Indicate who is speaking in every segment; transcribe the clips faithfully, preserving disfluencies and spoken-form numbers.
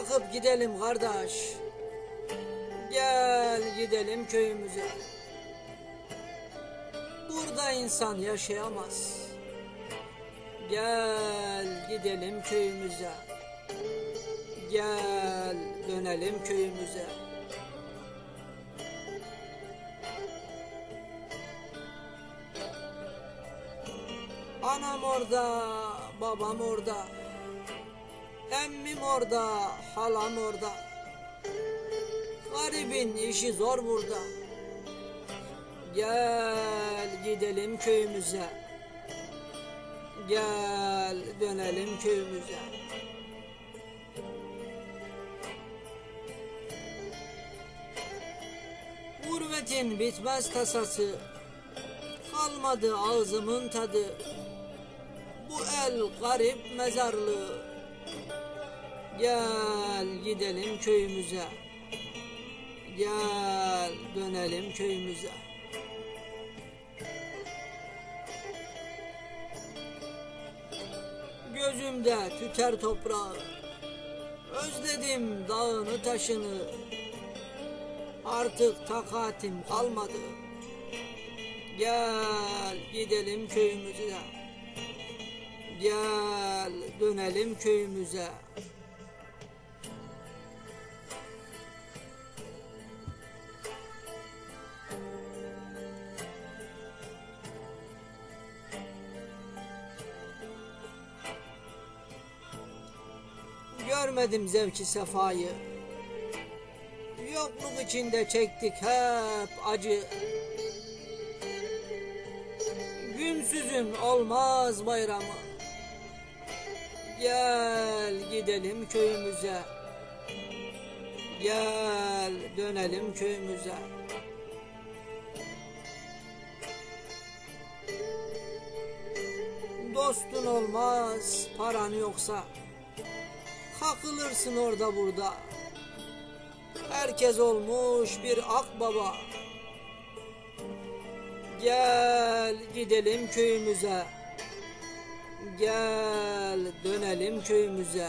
Speaker 1: Kalkıp gidelim kardeş. Gel gidelim köyümüze. Burada insan yaşayamaz. Gel gidelim köyümüze. Gel dönelim köyümüze. Anam orada, babam orada, emmim orada, halam orada. Garibin işi zor burada. Gel gidelim köyümüze. Gel dönelim köyümüze. Gurbetin bitmez tasası, kalmadı ağzımın tadı. Bu el garip mezarlığı. Gel gidelim köyümüze. Gel dönelim köyümüze. Gözümde tüter toprağı, özledim dağını taşını. Artık takatim kalmadı. Gel gidelim köyümüze. Gel dönelim köyümüze. Görmedim zevki sefayı, yokluk içinde çektik hep acı. Günsüzün olmaz bayramı. Gel gidelim köyümüze. Gel dönelim köyümüze. Dostun olmaz paran yoksa, kakılırsın orada burada. Herkes olmuş bir akbaba. Gel gidelim köyümüze. Gel dönelim köyümüze.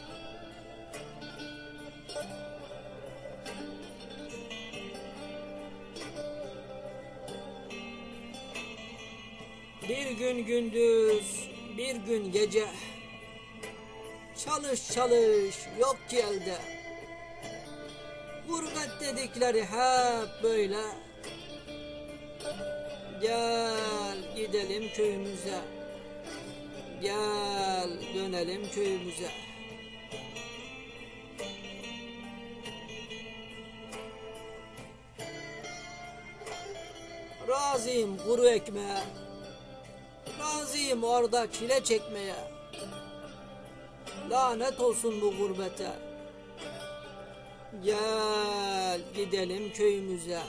Speaker 1: Bir gün gündüz, bir gün gece. Çalış çalış yok ki elde. Gurbet dedikleri hep böyle. Gel gidelim köyümüze. Gel dönelim köyümüze. Razıyım kuru ekmeğe. Razıyım orada çile çekmeye. Lanet olsun bu gurbete. Gel gidelim köyümüze.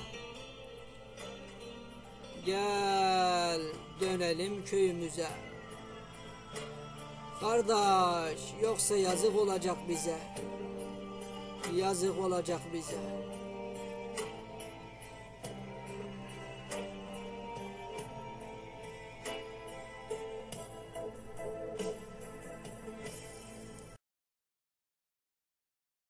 Speaker 1: Gel dönelim köyümüze. Kardeş, yoksa yazık olacak bize. Yazık olacak bize.